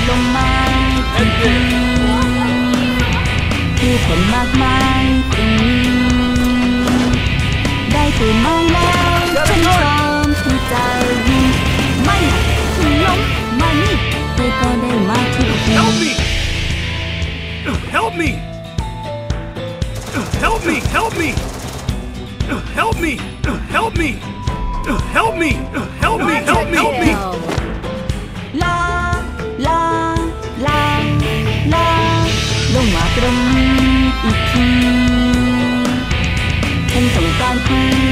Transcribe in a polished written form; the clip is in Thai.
ลงมาทันทีผู้คนมากมายตรงนี้ได้ตื่นมองแล้วฉันพร้อมที่จะยิงไม่ถึงล้มไม่นี่แต่ก็ได้มาถึงที่ Help me! Help me! Help me! Help me! Help me! Help me! Help me! Help me! Help me! ลาลาลาลาลงมาตรงนี้อีกทีฉันต้องการคุณ